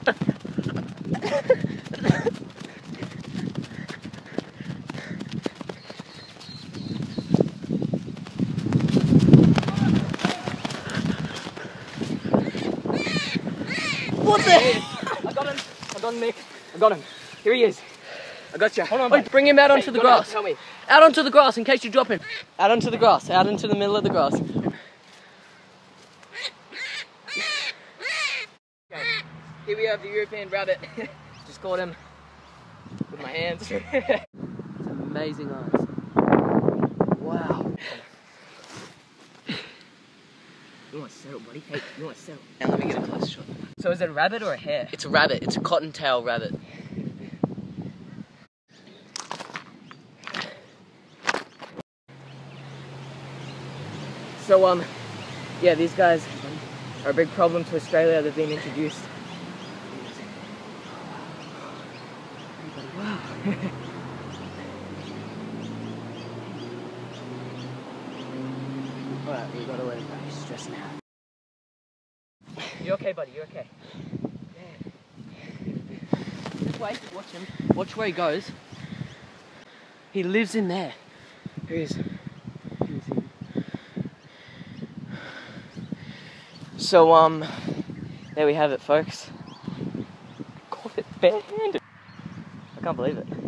What the? I got him. I got him, Nick. I got him. Here he is. I got you. Hold on. Wait, bring him out onto the grass. Tell me. Out onto the grass in case you drop him. Out onto the grass. Out into the middle of the grass. Okay. Here we have the European rabbit. Just caught him with my hands. It's amazing eyes. Wow. You want to settle, buddy? Hey, you want to settle? Now let me get a close shot. So is it a rabbit or a hare? It's a rabbit. It's a cottontail rabbit. So, yeah, these guys are a big problem to Australia. They've been introduced. Wow. Alright, we gotta let him go. He's stressing out. You okay, buddy? You okay? Yeah. Just wait. Watch him. Watch where he goes. He lives in there. Here he is. So, there we have it, folks. Caught it barehanded. I can't believe it.